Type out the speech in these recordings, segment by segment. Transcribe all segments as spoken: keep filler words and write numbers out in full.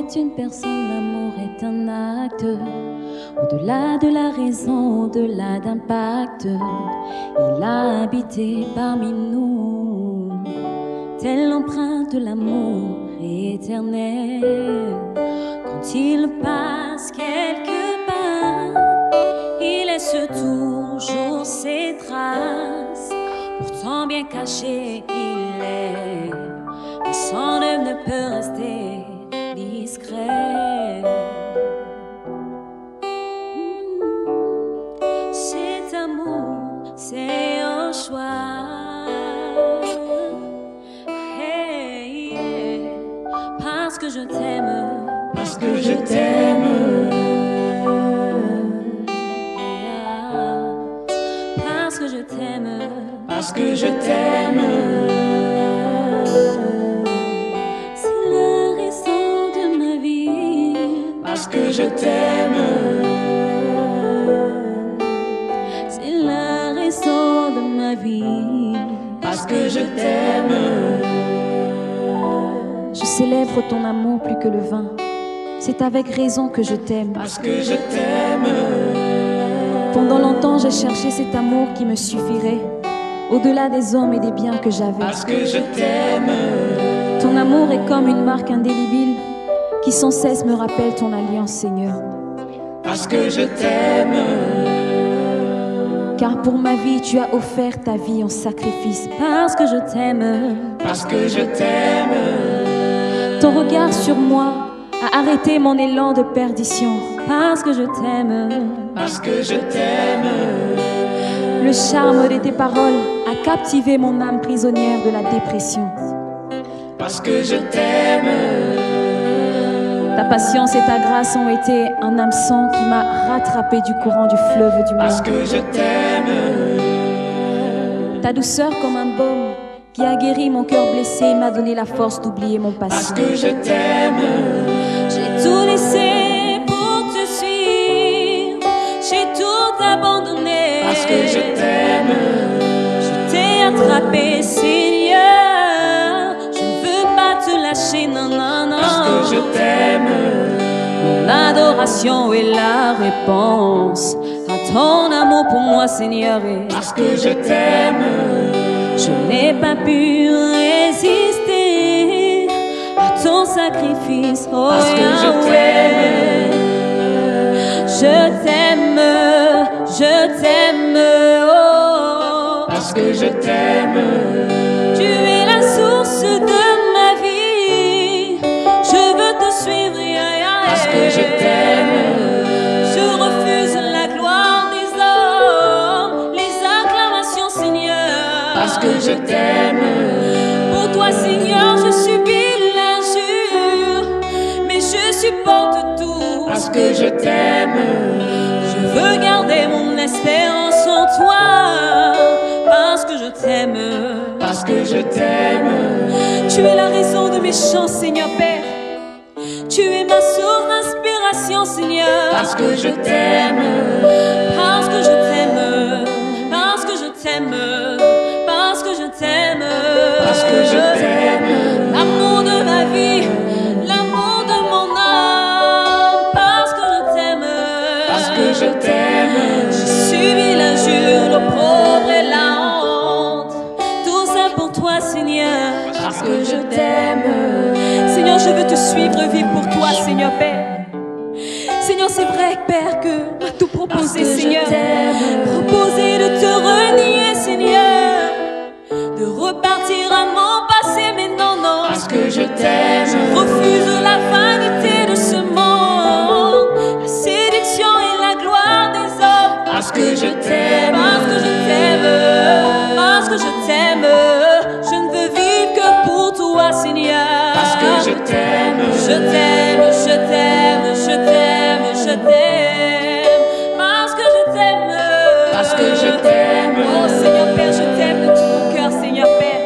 est une personne, l'amour est un acte. Au-delà de la raison, au-delà d'un pacte, il a habité parmi nous, telle l'empreinte de l'amour éternel. Quand il passe quelque part, il laisse toujours ses traces. Pourtant bien caché il est, mais son œuvre ne peut rester discret. Cet amour, c'est un choix. Hey, yeah. Parce que je t'aime, parce que je t'aime, yeah. Parce que je t'aime, parce que je t'aime. C'est la raison de ma vie, parce que je t'aime. C'est la raison de ma vie, parce que je t'aime. Je célèbre ton amour plus que le vin. C'est avec raison que je t'aime. Parce que je t'aime. Pendant longtemps j'ai cherché cet amour qui me suffirait, au-delà des hommes et des biens que j'avais. Parce que je t'aime. Ton amour est comme une marque indélébile qui sans cesse me rappelle ton alliance, Seigneur. Parce que je t'aime. Car pour ma vie tu as offert ta vie en sacrifice. Parce que je t'aime. Parce que je t'aime. Ton regard sur moi a arrêté mon élan de perdition. Parce que je t'aime. Parce que je t'aime. Le charme de tes paroles a captivé mon âme prisonnière de la dépression. Parce que je t'aime. Ta patience et ta grâce ont été un hameçon qui m'a rattrapé du courant du fleuve du monde. Parce que je t'aime. Ta douceur comme un baume qui a guéri mon cœur blessé m'a donné la force d'oublier mon passé. Parce que je t'aime. J'ai tout laissé pour te suivre, j'ai tout abandonné. Parce que je t'aime. Je t'ai attrapé, Seigneur. Je ne veux pas te lâcher, non, non, non. Parce que je t'aime. Mon adoration est la réponse à ton amour pour moi, Seigneur. Parce que je t'aime. Je n'ai pas pu résister à ton sacrifice, oh Parce que je t'aime. Je t'aime, je t'aime, oh. Parce que je t'aime. Tu es la source de ma vie. Je veux te suivre, parce que je t'aime. Je refuse la gloire des hommes, les acclamations, Seigneur. Parce que je t'aime. Pour toi, Seigneur, je subis l'injure, mais je supporte tout. Parce que je t'aime. Je veux garder mon espérance en toi. Parce que je t'aime. Parce que je t'aime. Tu es la raison de mes chants, Seigneur Père. Tu es ma source d'inspiration, Seigneur. Parce que je t'aime. Parce que je t'aime. Parce que je t'aime. Parce que je t'aime. Parce que je t'aime. L'amour de ma vie, l'amour de mon âme. Parce que je t'aime. Parce que je t'aime. J'ai subi l'injure, l'opprobre et la honte. Tout ça pour toi, Seigneur. Parce que je t'aime. Seigneur, je veux te suivre, vivre pour toi, Seigneur Père. Seigneur, c'est vrai, Père, que m'a tout proposé, Seigneur. Proposé de te renier, Seigneur. De repartir à mon passé, mais non, non. Parce que je t'aime. Je refuse la vanité de ce monde, la séduction et la gloire des hommes. Parce que je t'aime. Parce que je t'aime. Parce que je t'aime. Je ne veux vivre que pour toi, Seigneur. Parce que je t'aime. Je t'aime, je t'aime, je t'aime, je t'aime. Parce que je t'aime. Parce que je t'aime. Oh Seigneur Père, je t'aime de tout mon cœur, Seigneur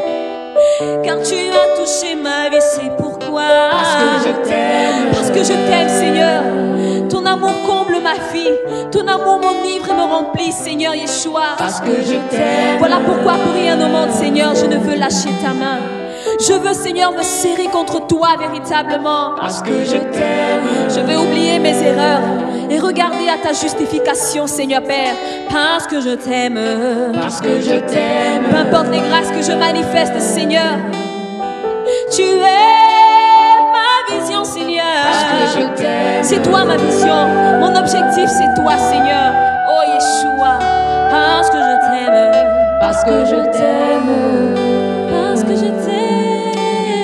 Père. Car tu as touché ma vie, c'est pourquoi. Parce que je t'aime. Parce que je t'aime, Seigneur. Ton amour comble ma vie. Ton amour m'enivre et me remplit, Seigneur Yeshua. Parce que je t'aime. Voilà pourquoi pour rien au monde, Seigneur, je ne veux lâcher ta main. Je veux, Seigneur, me serrer contre toi véritablement. Parce que je t'aime. Je vais oublier mes erreurs et regarder à ta justification, Seigneur Père. Parce que je t'aime. Parce que je t'aime. Peu importe les grâces que je manifeste, Seigneur. Tu es ma vision, Seigneur. Parce que je t'aime. C'est toi ma vision. Mon objectif, c'est toi, Seigneur. Oh Yeshua. Parce que je t'aime. Parce que je t'aime. Parce que je t'aime.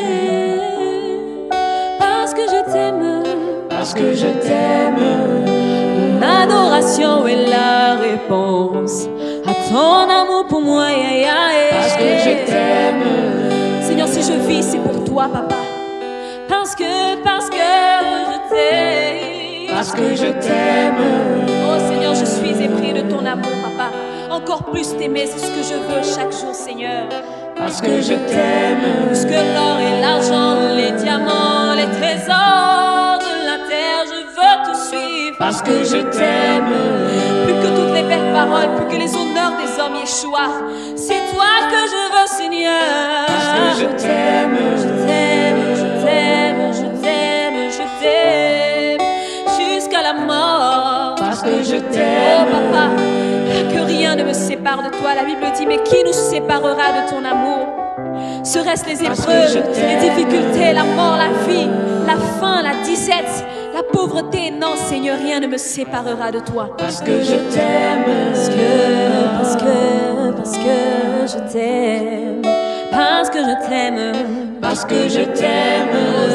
Parce que je t'aime. Parce que je t'aime. L'adoration est la réponse à ton amour pour moi. Yeah, yeah, yeah. Parce que je t'aime. Seigneur, si je vis, c'est pour toi, papa. Parce que, parce que je t'aime. Parce que je t'aime. Oh Seigneur, je suis épris de ton amour, papa. Encore plus t'aimer, c'est ce que je veux chaque jour, Seigneur. Parce que je t'aime. Plus que l'or et l'argent, les diamants, les trésors de la terre, je veux te suivre. Parce que je t'aime. Plus que toutes les belles paroles, plus que les honneurs des hommes, Yeshua. C'est toi que je veux, Seigneur. Parce que je t'aime. Je t'aime, je t'aime, je t'aime, je t'aime, jusqu'à la mort. Parce que je Oh t'aime. papa, que rien ne me sépare de toi. La Bible dit, mais qui nous séparera de ton amour? Serait-ce les Parce que épreuves, je les t'aime. difficultés, la mort, la vie, la faim, la disette, la pauvreté? Non, Seigneur, rien ne me séparera de toi. Parce que je t'aime. Parce que, parce que, parce que je t'aime. Parce que je t'aime. Parce que je t'aime.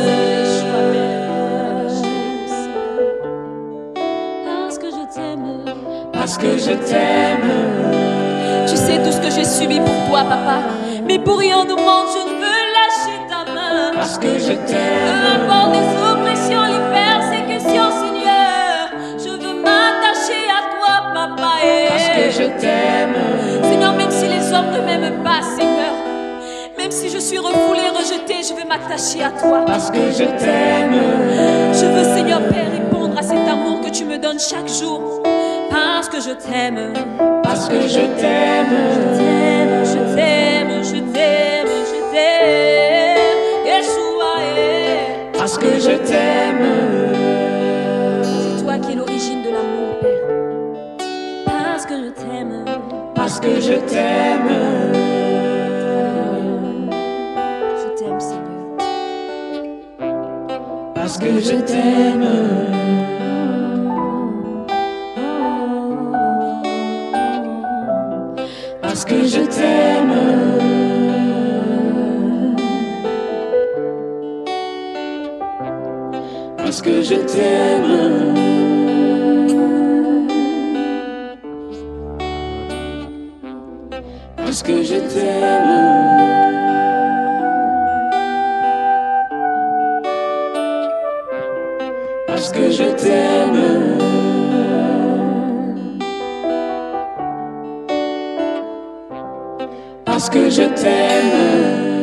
Parce que je t'aime. Parce que je t'aime. Tu sais tout ce que j'ai subi pour toi, papa. Mais pour rien au monde, je ne veux lâcher ta main. Parce que je Peu t'aime. importe les oppressions, les persécutions, Seigneur, je veux m'attacher à toi, papa. Et Parce que je t'aime. Seigneur, même si les hommes ne m'aiment pas, Seigneur, même si je suis refoulé, rejeté, je veux m'attacher à toi. Parce que je t'aime. Je veux, Seigneur Père, répondre à cet amour que tu me donnes chaque jour. Parce que je t'aime. Parce que je t'aime. Je t'aime, je t'aime, je t'aime, je t'aime. Yeshua, eh. Parce que je t'aime. C'est toi qui es l'origine de l'amour, Père. Parce que je t'aime. Parce que je t'aime. Je t'aime, Seigneur. Parce que je t'aime. Parce que je t'aime. Parce que je t'aime. Parce que je t'aime. Parce que je t'aime. Parce que je t'aime.